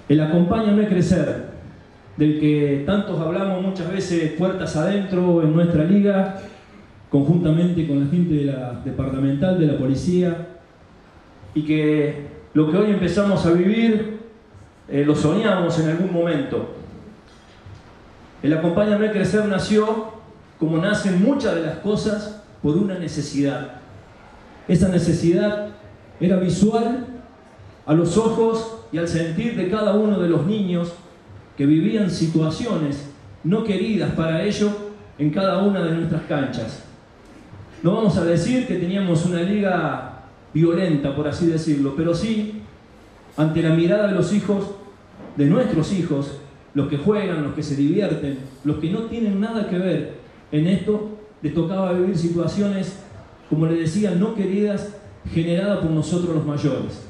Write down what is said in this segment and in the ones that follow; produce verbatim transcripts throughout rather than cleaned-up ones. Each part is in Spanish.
El Acompáñame a Crecer, del que tantos hablamos muchas veces puertas adentro en nuestra liga, conjuntamente con la gente de la departamental, de la policía, y que lo que hoy empezamos a vivir eh, lo soñamos en algún momento. El Acompáñame a Crecer nació, como nacen muchas de las cosas, por una necesidad. Esa necesidad era visual a los ojos y al sentir de cada uno de los niños que vivían situaciones no queridas para ellos en cada una de nuestras canchas. No vamos a decir que teníamos una liga violenta, por así decirlo, pero sí, ante la mirada de los hijos, de nuestros hijos, los que juegan, los que se divierten, los que no tienen nada que ver en esto, les tocaba vivir situaciones, como les decía, no queridas, generadas por nosotros los mayores.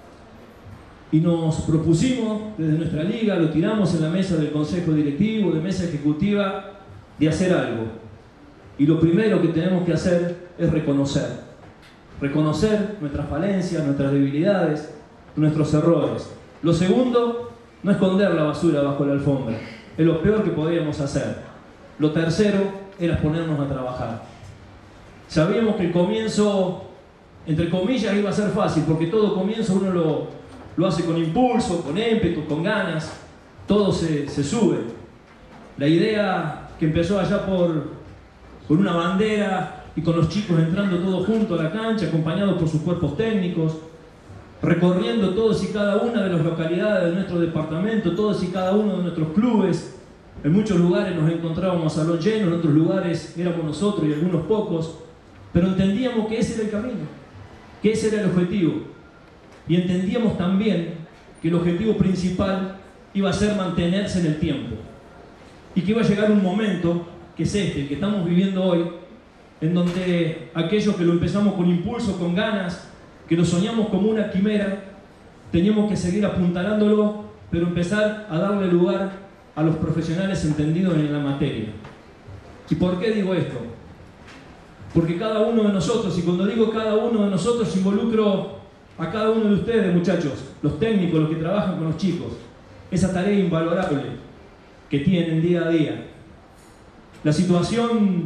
Y nos propusimos desde nuestra liga, lo tiramos en la mesa del consejo directivo, de mesa ejecutiva, de hacer algo. Y lo primero que tenemos que hacer es reconocer. Reconocer nuestras falencias, nuestras debilidades, nuestros errores. Lo segundo, no esconder la basura bajo la alfombra. Es lo peor que podíamos hacer. Lo tercero era ponernos a trabajar. Sabíamos que el comienzo, entre comillas, iba a ser fácil, porque todo comienzo uno lo... Lo hace con impulso, con ímpetu, con ganas. Todo se, se sube. La idea que empezó allá por, por una bandera y con los chicos entrando todos juntos a la cancha, acompañados por sus cuerpos técnicos, recorriendo todos y cada una de las localidades de nuestro departamento, todos y cada uno de nuestros clubes. En muchos lugares nos encontrábamos a salón lleno, en otros lugares éramos nosotros y algunos pocos, pero entendíamos que ese era el camino, que ese era el objetivo. Y entendíamos también que el objetivo principal iba a ser mantenerse en el tiempo. Y que iba a llegar un momento, que es este, el que estamos viviendo hoy, en donde aquellos que lo empezamos con impulso, con ganas, que lo soñamos como una quimera, teníamos que seguir apuntalándolo, pero empezar a darle lugar a los profesionales entendidos en la materia. ¿Y por qué digo esto? Porque cada uno de nosotros, y cuando digo cada uno de nosotros, involucro a cada uno de ustedes, muchachos, los técnicos, los que trabajan con los chicos, esa tarea invalorable que tienen día a día. La situación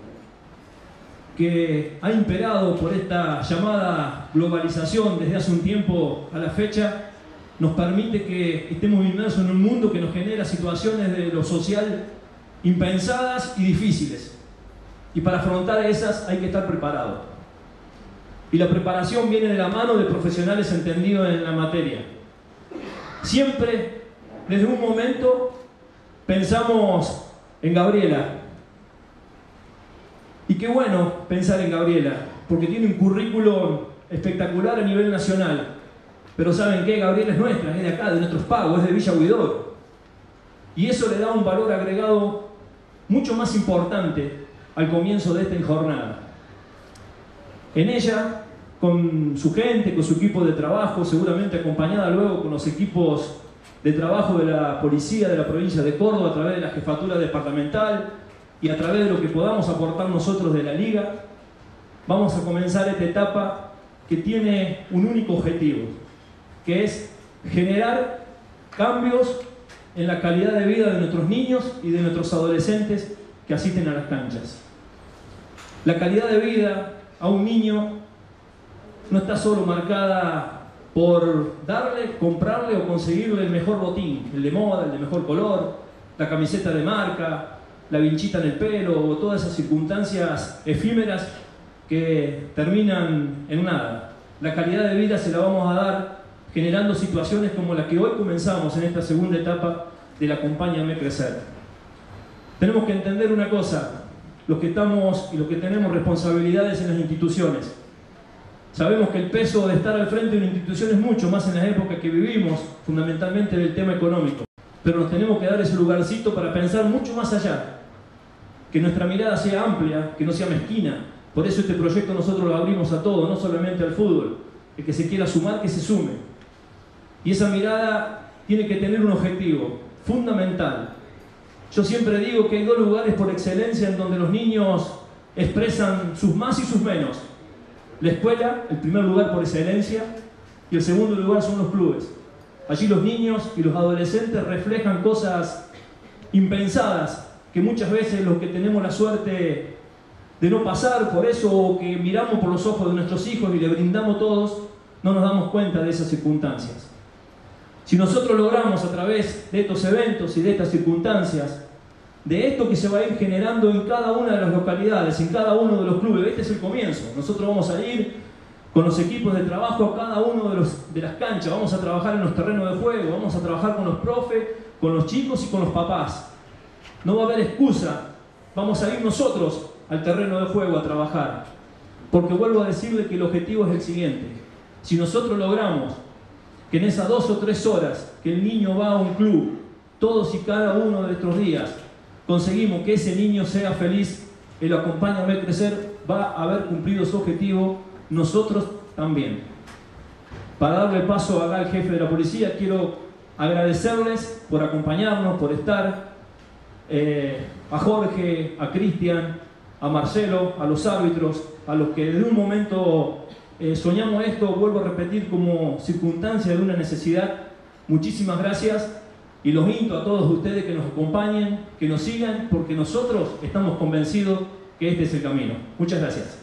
que ha imperado por esta llamada globalización desde hace un tiempo a la fecha nos permite que estemos inmersos en un mundo que nos genera situaciones de lo social impensadas y difíciles. Y para afrontar esas hay que estar preparados. Y la preparación viene de la mano de profesionales entendidos en la materia. Siempre, desde un momento, pensamos en Gabriela. Y qué bueno pensar en Gabriela, porque tiene un currículum espectacular a nivel nacional. Pero ¿saben qué? Gabriela es nuestra, es de acá, de nuestros pagos, es de Villa Huidobro. Y eso le da un valor agregado mucho más importante al comienzo de esta jornada. En ella, con su gente, con su equipo de trabajo, seguramente acompañada luego con los equipos de trabajo de la policía de la provincia de Córdoba a través de la jefatura departamental y a través de lo que podamos aportar nosotros de la liga, vamos a comenzar esta etapa que tiene un único objetivo, que es generar cambios en la calidad de vida de nuestros niños y de nuestros adolescentes que asisten a las canchas. La calidad de vida a un niño no está solo marcada por darle, comprarle o conseguirle el mejor botín, el de moda, el de mejor color, la camiseta de marca, la vinchita en el pelo o todas esas circunstancias efímeras que terminan en nada. La calidad de vida se la vamos a dar generando situaciones como la que hoy comenzamos en esta segunda etapa del Acompáñame a Crecer. Tenemos que entender una cosa, los que estamos y los que tenemos responsabilidades en las instituciones. Sabemos que el peso de estar al frente de una institución es mucho más en la época que vivimos, fundamentalmente del tema económico. Pero nos tenemos que dar ese lugarcito para pensar mucho más allá. Que nuestra mirada sea amplia, que no sea mezquina. Por eso este proyecto nosotros lo abrimos a todo, no solamente al fútbol. El que se quiera sumar, que se sume. Y esa mirada tiene que tener un objetivo fundamental. Yo siempre digo que hay dos lugares por excelencia en donde los niños expresan sus más y sus menos. La escuela, el primer lugar por excelencia, y el segundo lugar son los clubes. Allí los niños y los adolescentes reflejan cosas impensadas que muchas veces los que tenemos la suerte de no pasar por eso, o que miramos por los ojos de nuestros hijos y le brindamos todos, no nos damos cuenta de esas circunstancias. Si nosotros logramos a través de estos eventos y de estas circunstancias, de esto que se va a ir generando en cada una de las localidades, en cada uno de los clubes, este es el comienzo. Nosotros vamos a ir con los equipos de trabajo a cada uno de, los, de las canchas, vamos a trabajar en los terrenos de juego, vamos a trabajar con los profes, con los chicos y con los papás. No va a haber excusa, vamos a ir nosotros al terreno de juego a trabajar. Porque vuelvo a decirle que el objetivo es el siguiente: si nosotros logramos que en esas dos o tres horas que el niño va a un club, todos y cada uno de nuestros días, conseguimos que ese niño sea feliz y lo acompaña a ver crecer, va a haber cumplido su objetivo, nosotros también. Para darle paso acá al jefe de la policía, quiero agradecerles por acompañarnos, por estar, eh, a Jorge, a Cristian, a Marcelo, a los árbitros, a los que desde un momento eh, soñamos esto, vuelvo a repetir, como circunstancia de una necesidad. Muchísimas gracias y los invito a todos ustedes que nos acompañen, que nos sigan, porque nosotros estamos convencidos que este es el camino. Muchas gracias.